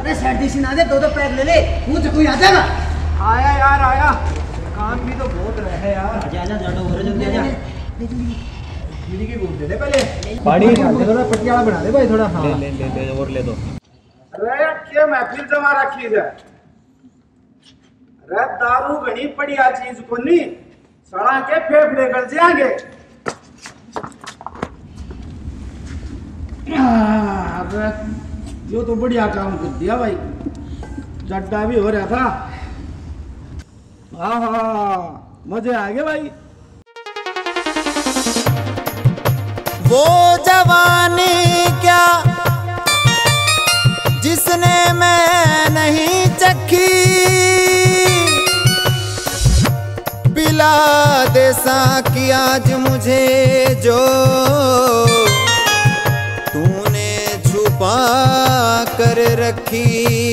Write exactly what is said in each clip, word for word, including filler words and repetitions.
अरे सर्दी से ना दे, दो दो पैक ले ले, मुझे कोई आ जाएगा। आया यार आया, काम भी तो बहुत रहे यार। आजा आजा जानो हो रहा जल्दी आजा। मिली की घूम दे दे पहले। पानी थोड़ा पटियाला बना दे भाई थोड़ा। हां ले ले ले और ले दो। अरे यार क्या महफिल जमा रखी है। अरे दारू घनी बढ़िया चीज कोनी, सड़ा के फेफड़े गल जाएंगे। अबे यो तो बढ़िया काम कर दिया भाई, जड्डा भी हो रहा था। हाँ मजे आ गए भाई। वो जवानी क्या जिसने मैं नहीं चखी, पिला दे साकी आज मुझे जो तूने छुपा कर रखी।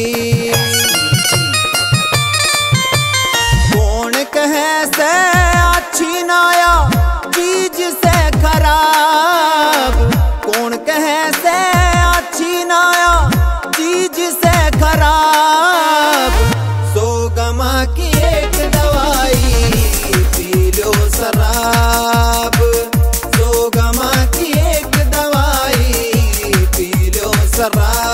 कौन कहे से अच्छी नाया चीज से खराब, कौन कहे से अच्छी नाया चीज से खराब। सो गमा की एक दवाई पी लो शराब, सो गमा की एक दवाई पी लो शराब।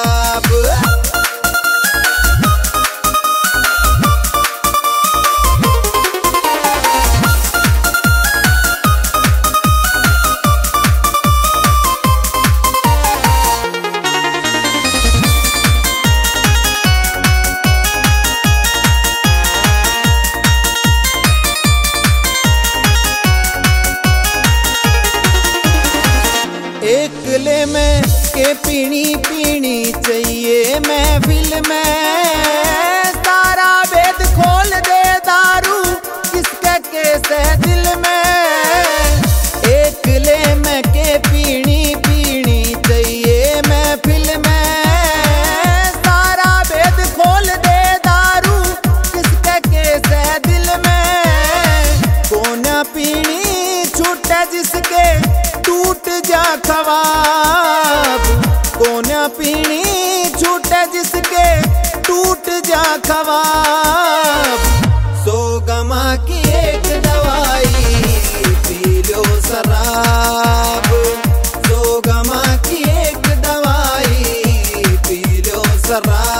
एकले में के पीनी पीनी चाहिए महफिल में, सारा वेद खोल दे दारू किसके कैसे दिल में। एकले में के पीनी पीनी चाहिए महफिल में, सारा वेद खोल दे दारू किसके कैसे दिल में। कौन पीनी छूटे जिसके टूट जा ख्वाब, कौन पीनी छूटे जिसके टूट जा ख्वाब। सो गमा की एक दवाई पी लो शराब, सो गमा की एक दवाई पी लो शराब।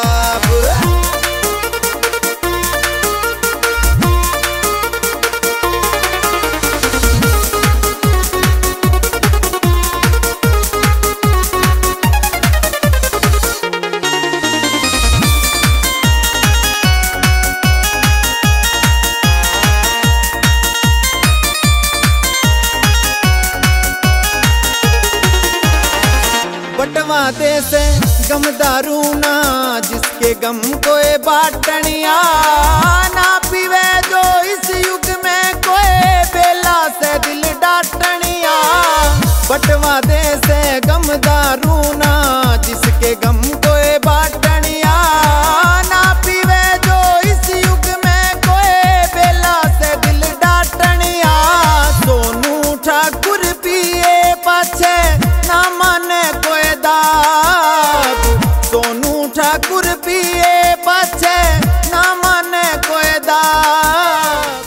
बटवाते से गम दारू ना जिसके गम कोई बाटनिया, ना पीवे जो इस युग में कोई बेला से दिल डाटनिया। बटवाते से गम दारू ना जिसके गम कोई बाटनिया, ना पीवे जो इस युग में कोई बेला से दिल डाटनिया। सोनू ठाकुर पिए पाछे ना माने कोई दाब, सोनू ठाकुर पिए पाछे ना माने कोई दाब।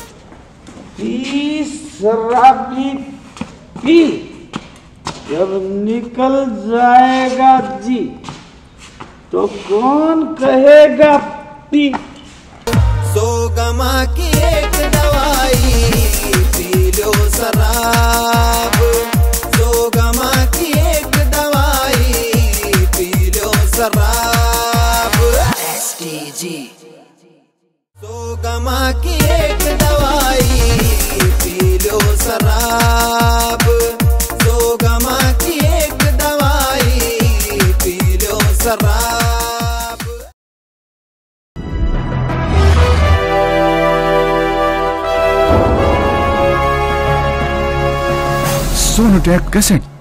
शराबी पी जब निकल जाएगा जी तो कौन कहेगा पी। सो गमा की एक दवाई पी लो शराब, सो गमा की एक दवाई पी लो शराब। एस टी जी सो गमा की एक दवाई पी लो शराब, सो गमा की एक दवाई पी लो शराब। सोनोटेक कैसेट।